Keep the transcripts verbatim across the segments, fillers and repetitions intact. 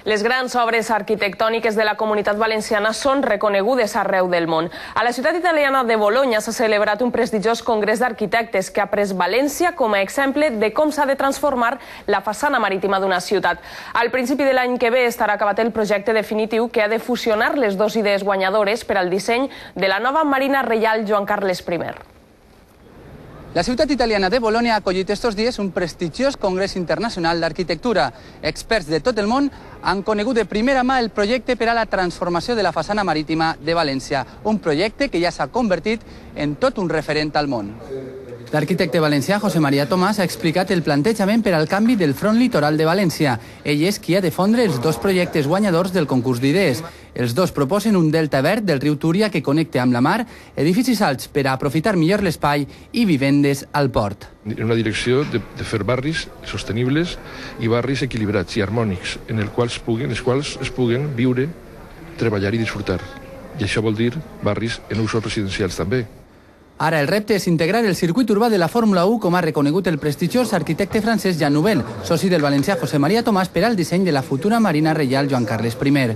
Les grans obres arquitectòniques de la Comunitat Valenciana són reconegudes arreu del món. A la ciutat italiana de Bologna s'ha celebrat un prestigiós congrés d'arquitectes que ha pres València com a exemple de com s'ha de transformar la façana marítima d'una ciutat. Al principi de l'any que ve estarà acabat el projecte definitiu que ha de fusionar les dues idees guanyadores per al disseny de la nova Marina Reial Joan Carles primer. La ciutat italiana de Bologna ha acollit estos dies un prestigiós congrés internacional d'arquitectura. Experts de tot el món han conegut de primera mà el projecte per a la transformació de la façana marítima de València, un projecte que ja s'ha convertit en tot un referent al món. L'arquitecte valencià José María Tomàs ha explicat el plantejament per al canvi del front litoral de València. Ell és qui ha de fondre els dos projectes guanyadors del concurs d'idees. Els dos proposen un delta verd del riu Túria que connecta amb la mar, edificis alts per a aprofitar millor l'espai i vivendes al port. En una direcció de, de fer barris sostenibles i barris equilibrats i harmònics, en els quals, puguen, els quals es puguen viure, treballar i disfrutar. I això vol dir barris en usos residencials també. Ara el repte és integrar el circuit urbà de la Fórmula u, com ha reconegut el prestigiós arquitecte francès Jean Nouvel, soci del valencià José María Tomàs per al disseny de la futura Marina Reial Joan Carles primer.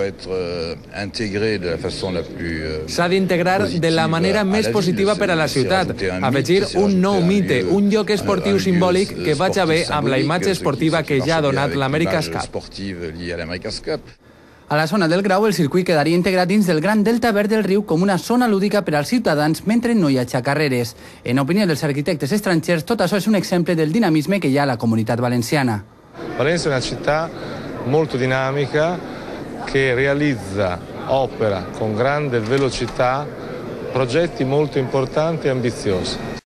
S'ha d'integrar de la manera més positiva per a la ciutat, afegir un nou mite, un lloc esportiu simbòlic que vaja bé amb la imatge esportiva que ja ha donat l'America's Cup. A la zona del Grau, el circuit quedaria integrat dins del gran delta verd del riu com una zona lúdica per als ciutadans mentre no hi hagi carreres. En opinió dels arquitectes estrangers, tot això és un exemple del dinamisme que hi ha a la comunitat valenciana. Valencia è una città molto dinamica che realizza, opera con grande velocità progetti molto importanti e ambiziosi.